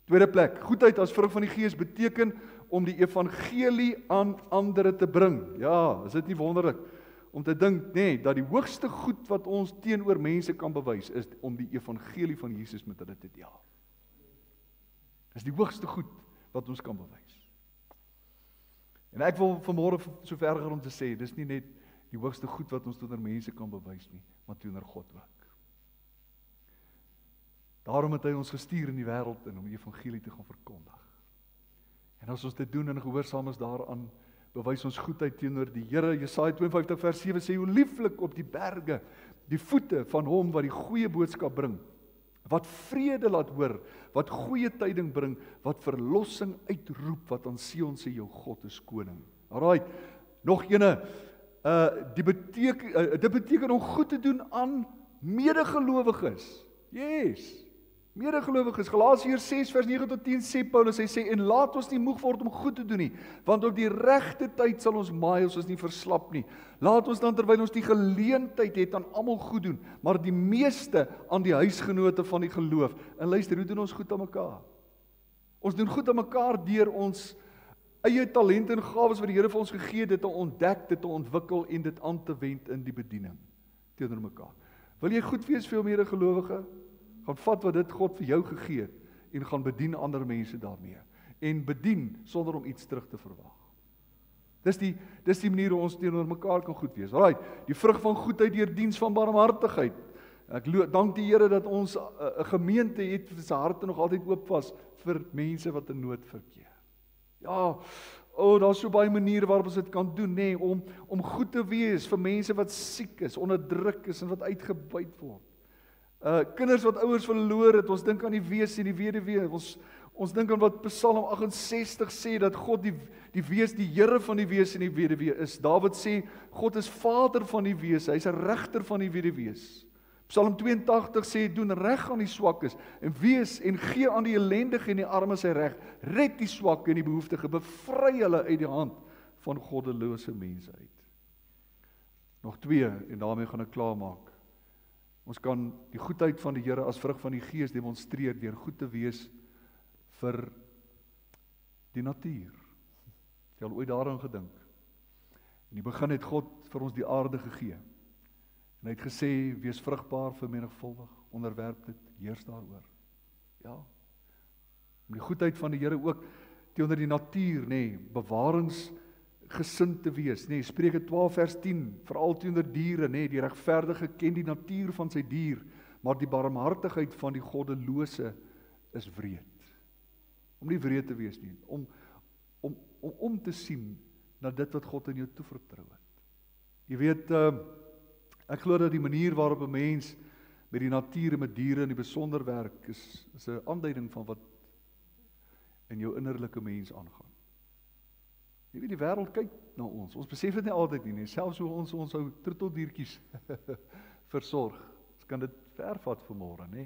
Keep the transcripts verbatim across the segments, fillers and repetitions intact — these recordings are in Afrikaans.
Tweede plek, goedheid as vrug van die Gees beteken om die evangelie aan ander te bring. Ja, is dit nie wonderlik om te dink, nee, dat die hoogste goed wat ons teenoor mense kan bewys, is om die evangelie van Jesus met hulle te deel. Dis die hoogste goed wat ons kan bewys. En ek wil vanmôre so ver gaan om te sê, dis nie net die hoogste goed wat ons teenoor mense kan bewys nie, maar teenoor God ook. Daarom het hy ons gestuur in die wêreld in om die evangelie te gaan verkondig. En as ons dit doen en gehoorsaam is daaraan, bewys ons goedheid teenoor die Here. Jesaja twee en vyftig vers sewe sê, hoe lieflik op die berge, die voete van hom wat die goeie boodskap bring, wat vrede laat hoor, wat goeie tyding bring, wat verlossing uitroep, wat aan Sion sê, jou God is koning. Alright, nog ene, uh, die beteken, uh, dit beteken om goed te doen aan medegelowiges. Yes, medegelowiges. Galasiërs ses vers nege tot tien sê Paulus, hy sê, en laat ons nie moeg word om goed te doen nie, want op die regte tyd sal ons maai as ons nie verslap nie. Laat ons dan terwyl ons die geleentheid het aan almal goed doen, maar die meeste aan die huisgenote van die geloof. En luister, hoe doen ons goed aan mekaar? Ons doen goed aan mekaar deur ons eie talente en gawes wat die Here vir ons gegee het, dit te ontdek, dit te ontwikkel en dit aan te wend in die bediening teenoor mekaar. Wil jy goed wees vir jou medegelowige? Gaan vat wat dit God vir jou gegee het en gaan bedien ander mense daarmee. En bedien sonder om iets terug te verwag. Dis die, dis die manier hoe ons teenoor mekaar kan goed wees. Alright, die vrug van goedheid deur diens van barmhartigheid. Ek dank die Here dat ons 'n gemeente het wat se harte nog altyd oop was vir mense wat in nood verkeer. Ja, o, oh, daar's so baie maniere waarop ons dit kan doen, nê, nee, om om goed te wees vir mense wat siek is, onderdruk is en wat uitgebuit word. Uh kinders wat ouers verloor het, ons dink aan die wees en die weduwee. Ons ons dink aan wat Psalm agt en sestig sê dat God die die wees, die Here van die wees en die weduwee is. Dawid sê God is Vader van die wees, hy's 'n regter van die weduwees. Psalm twee en agtig sê doen reg aan die swakkes en wees en gee aan die ellendige en die armes sy reg. Red die swakke en die behoeftige, bevry hulle uit die hand van goddelose mense uit. Nog twee en daarmee gaan ek klaarmaak. Ons kan die goedheid van die Here as vrug van die Gees demonstreer deur goed te wees vir die natuur. Het jy al ooit daaraan gedink? In die begin het God vir ons die aarde gegee. En hy het gesê, wees vrugbaar, vermenigvuldig, onderwerp dit, heers daaroor. Ja. Om die goedheid van die Here ook teenoor die natuur, nê, nee, bewaringsgesind te wees, nê, nee, Spreuke twaalf vers tien, veral teenoor diere, nê, nee, die regverdige ken die natuur van sy dier, maar die barmhartigheid van die goddelose is wreed. Om nie wreed te wees nie, om om om om te sien na dit wat God in jou toevertrou het. Jy weet, uh, ek glo dat die manier waarop 'n mens met die natuur en met diere in die besonder werk is, is 'n aanduiding van wat in jou innerlike mens aangaan. Jy weet, die wêreld kyk na ons. Ons besef dit nie altyd nie, nie. Selfs hoe ons ons ou troeteldiertjies versorg. Ons kan dit vervat vanmôre, nê?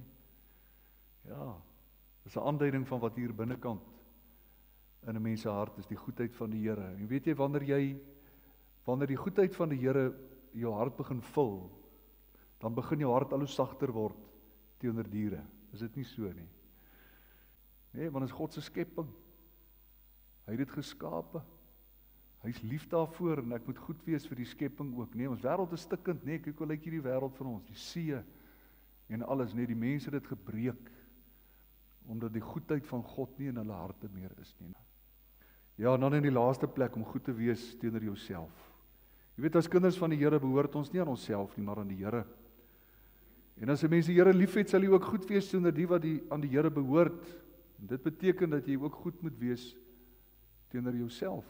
Ja, dis 'n aanduiding van wat hier binnekant in 'n mens se hart is, die goedheid van die Here. En weet jy, wanneer jy wanneer die goedheid van die Here jou hart begin vul, dan begin jou hart al hoe sagter word teenoor diere. Is dit nie so nie? Nee, want is God se skepping. Hy het dit geskape. Hy's lief daarvoor en ek moet goed wees vir die skepping ook. Nee, ons wêreld is stikkend, nee, kyk hoe lyk hierdie wêreld van ons, die see en alles, nee, die mense het dit gebreek omdat die goedheid van God nie in hulle harte meer is nie. Ja, en dan in die laaste plek om goed te wees teenoor jouself. Jy weet, as kinders van die Here behoort ons nie aan onsself nie, maar aan die Here. En as 'n mens die Here liefhet, sal jy ook goed wees teenoor die wat die aan die Here behoort. En dit beteken dat jy ook goed moet wees teenoor jouself.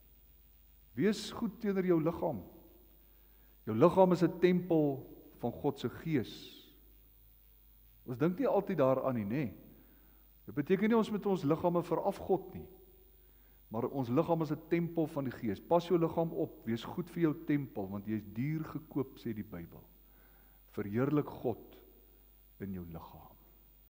Wees goed teenoor jou liggaam. Jou liggaam is 'n tempel van God se Gees. Ons dink nie altyd daaraan nie, nê? Dit beteken nie ons moet ons liggame veraf God nie. Maar ons liggaam is 'n tempel van die Gees. Pas jou liggaam op, wees goed vir jou tempel, want jy is duur gekoop, sê die Bybel. Verheerlik God in jou liggaam.